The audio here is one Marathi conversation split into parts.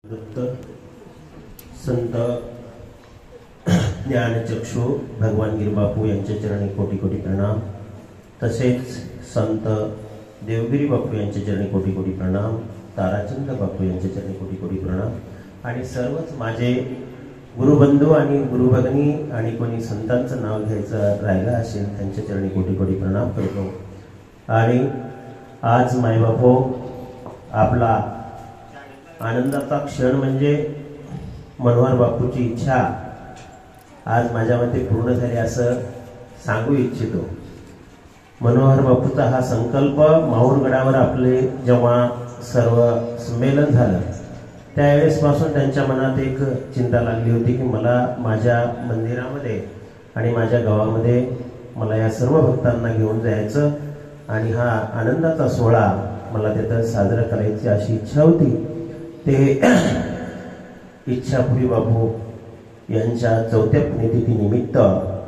संत ज्ञानचक्षु भगवान गिरबापू यांच्या चरणी कोटी कोटी प्रणाम। तसेच संत देवगिरी बापू यांच्या चरणी कोटी कोटी प्रणाम। ताराचंद बापू यांच्या चरणी कोटी कोटी प्रणाम। आणि सर्वच माझे गुरुबंधू आणि गुरुभगिनी आणि कोणी संतांचं नाव घ्यायचं राहिलं असेल त्यांच्या चरणी कोटी कोटी प्रणाम करतो। आणि आज मायबापू आपला आनंदाचा क्षण म्हणजे मनोहर बापूची इच्छा आज माझ्या मते पूर्ण झाली असं सांगू इच्छितो। मनोहर बापूचा हा संकल्प माहूरगडावर आपले जेव्हा सर्व संमेलन झालं त्यावेळेसपासून त्यांच्या मनात एक चिंता लागली होती की मला माझ्या मंदिरामध्ये आणि माझ्या गावामध्ये मला या सर्व भक्तांना घेऊन जायचं आणि हा आनंदाचा सोहळा मला तिथं साजरा करायची अशी इच्छा होती। ते इच्छापुरी बापू यांच्या 4थ्या पुण्यतिथीनिमित्त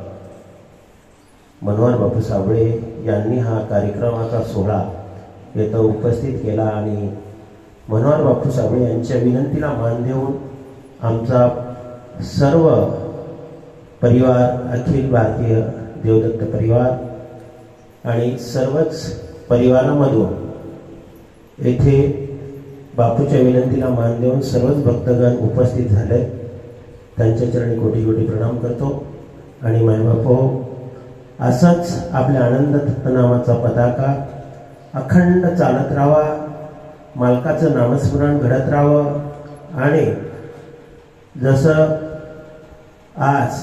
मनोहर बापू साबळे यांनी हा कार्यक्रमाचा सोहळा येथे उपस्थित केला आणि मनोहर बापू साबळे यांच्या विनंतीला मान देऊन आमचा सर्व परिवार, अखिल भारतीय देवदत्त परिवार आणि सर्वच परिवारामधून येथे बापूच्या विनंतीला मान देऊन सर्वच भक्तगण उपस्थित झाले। त्यांच्या चरणी कोटी कोटी प्रणाम करतो। आणि मायबापू असंच आपल्या आनंद नामाचा पताका अखंड चालत राहावा, मालकाचं नामस्मरण घडत राहावं आणि जसं आज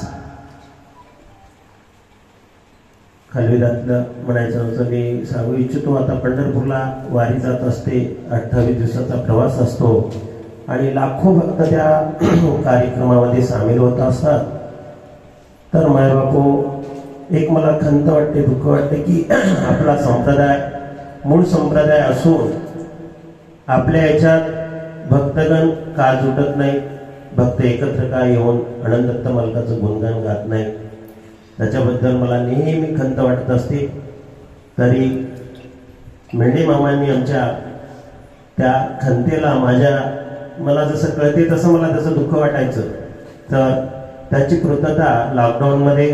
खालविरातलं म्हणायचं होतं मी सांगू इच्छितो। आता पंढरपूरला वारी जात असते, 28 दिवसाचा प्रवास असतो आणि लाखो भक्त त्या कार्यक्रमामध्ये सामील होत असतात। तर मायबापू एक मला खंत वाटते, दुःख वाटते की आपला संप्रदाय मूळ संप्रदाय असून आपल्या याच्यात भक्तगण का जुटत नाही, भक्त एकत्र का येऊन आनंददत्त मालकाचं गुणगान गात नाही, त्याच्याबद्दल मला नेहमी खंत वाटत असते। तरी मेंढे मामांनी आमच्या त्या खंतेला मला जसं कळते तसं मला तसं दुःख वाटायचं। तर त्याची कृतज्ञता लॉकडाऊनमध्ये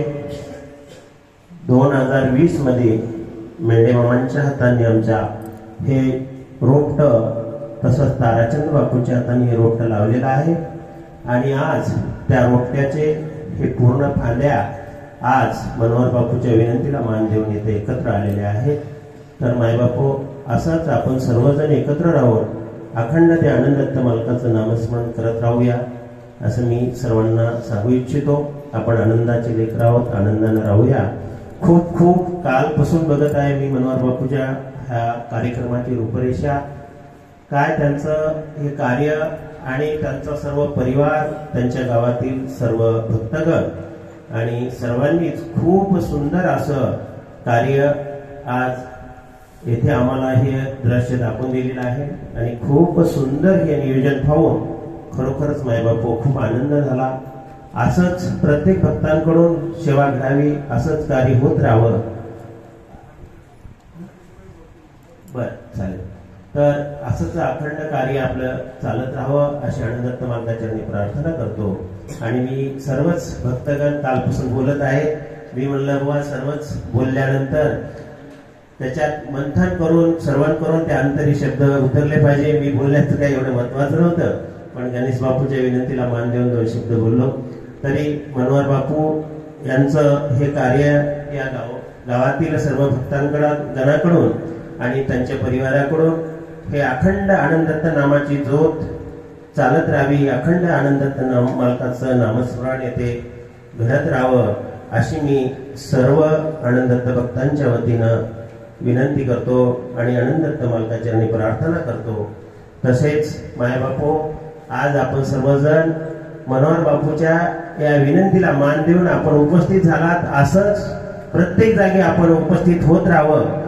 2020 मध्ये मेंढे मामांच्या हाताने आमच्या हे रोपटं तसंच ताराचंद बापूच्या हाताने हे रोपटं लावलेलं आहे आणि आज त्या रोपट्याचे हे पूर्ण फांद्या आज मनोहर बापूच्या विनंतीला मान देऊन येथे एकत्र आलेले आहेत। तर मायबापू असंच आपण सर्वजण एकत्र राहून अखंड ते आनंददत्त मालकाचं नामस्मरण करत राहूया असं मी सर्वांना सांगू इच्छितो। आपण आनंदाचे लेकर आहोत, आनंदाने राहूया। खूप खूप कालपासून बघत आहे मी मनोहर बापूच्या ह्या कार्यक्रमाची रूपरेषा, काय त्यांचं हे कार्य आणि त्यांचा सर्व परिवार, त्यांच्या गावातील सर्व भक्तगण आणि सर्वांनीच खूप सुंदर असं कार्य आज येथे आम्हाला हे दृश्य दाखवून दिलेलं आहे आणि खूप सुंदर हे नियोजन पाहून खरोखरच मायबापू खूप आनंद झाला। असंच प्रत्येक भक्तांकडून सेवा घडावी, असंच कार्य होत राहावं। बरं चालेल। तर असंच अखंड कार्य आपलं चालत राहावं अशी आनंददत्त मालकाचरणी प्रार्थना करतो। आणि मी सर्वच भक्तगण कालपासून बोलत आहे, मी म्हणलं बाबा सर्वच बोलल्यानंतर त्याच्यात मंथन करून सर्वण करून ते अंतरी शब्द उतरले पाहिजे। मी बोलण्याचं काही एवढं महत्वाचं नव्हतं, पण गणेश बापूच्या विनंतीला मान देऊन 2 शब्द बोललो। तरी मनोहर बापू यांचं हे कार्य या गावातील सर्व भक्तांकडून आणि त्यांच्या परिवाराकडून हे अखंड आनंददत्त नामाची ज्योत चालत राहावी, अखंड आनंददत्त मालकाचं नामस्मरण येथे घडत राहावं अशी मी सर्व आनंददत्त भक्तांच्या वतीनं विनंती करतो आणि आनंददत्त मालकाचरणी प्रार्थना करतो। तसेच मायबापू आज आपण सर्वजण मनोहर बापूच्या या विनंतीला मान देऊन आपण उपस्थित झालात, असंच प्रत्येक जागी आपण उपस्थित होत राहावं